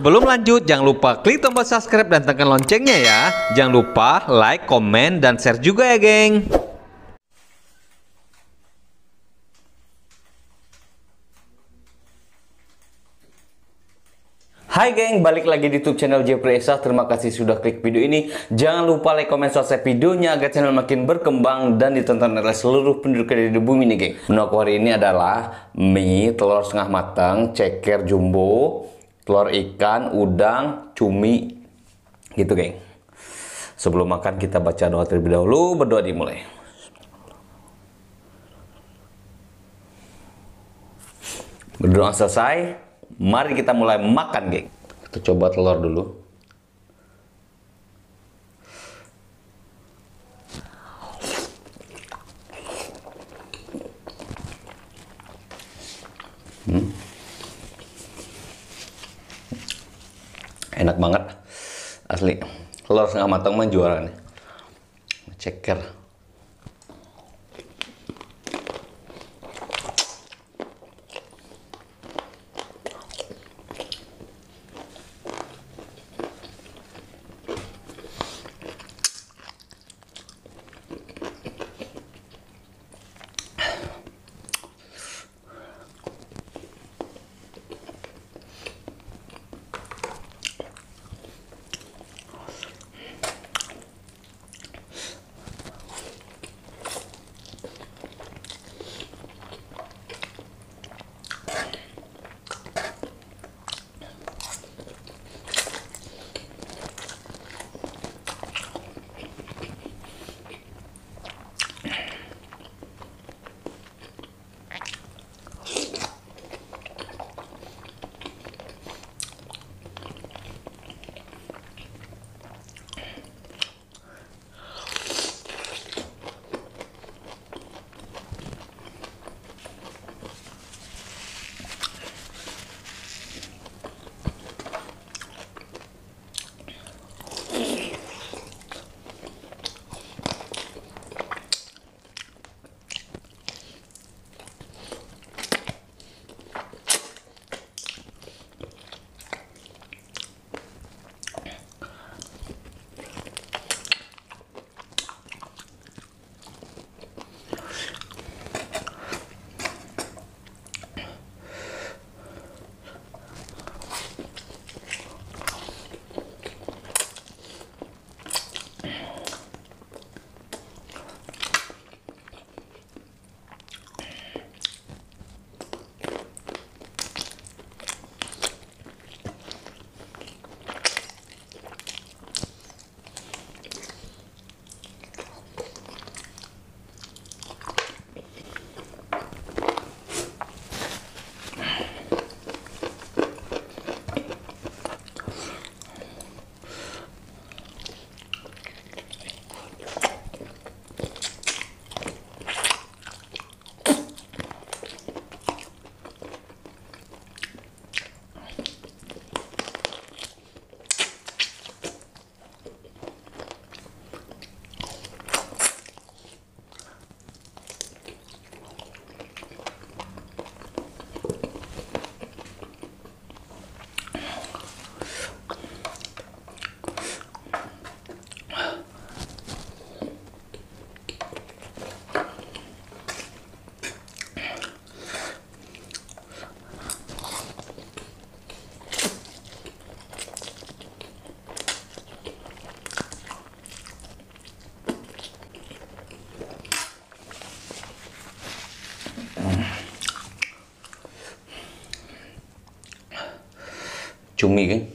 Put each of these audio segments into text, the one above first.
Sebelum lanjut, jangan lupa klik tombol subscribe dan tekan loncengnya ya. Jangan lupa like, komen, dan share juga ya, geng. Hai geng, balik lagi di YouTube channel Jeffrey Esa. Terima kasih sudah klik video ini. Jangan lupa like, komen, subscribe videonya agar channel makin berkembang dan ditonton oleh seluruh penduduk di bumi nih geng. Menu aku hari ini adalah mie, telur setengah matang, ceker jumbo, telur ikan, udang, cumi, gitu geng. Sebelum makan kita baca doa terlebih dahulu. Berdoa dimulai. Berdoa selesai. Mari kita mulai makan, geng. Kita coba telur dulu. Enak banget, asli. Telur setengah matang mah juara nih. Ceker. Cumi kan?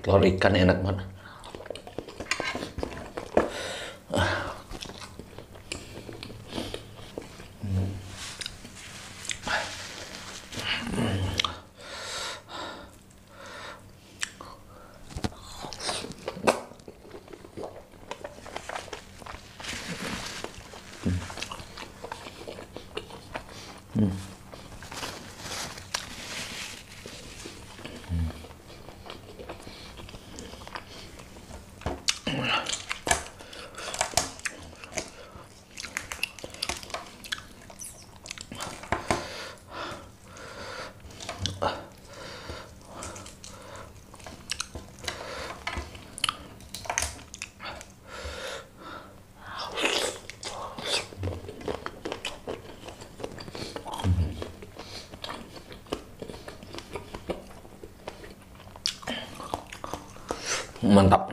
Telur ikan enak banget. Mantap.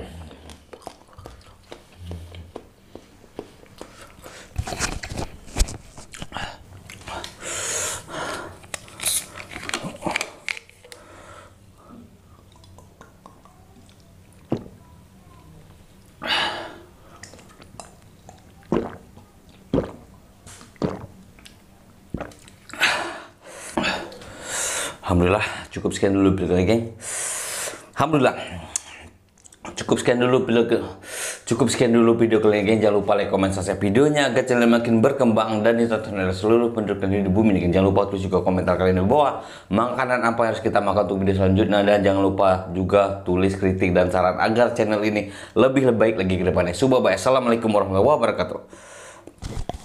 Alhamdulillah, cukup sekian dulu videonya, geng. Alhamdulillah. Cukup sekian dulu video kali ini, geng. Jangan lupa like, komen, subscribe videonya agar channel makin berkembang dan ditonton oleh seluruh penduduk di bumi ini, geng. Jangan lupa tulis juga komentar kalian di bawah makanan apa yang harus kita makan untuk video selanjutnya, dan jangan lupa juga tulis kritik dan saran agar channel ini lebih baik lagi ke depannya. Assalamualaikum warahmatullahi wabarakatuh.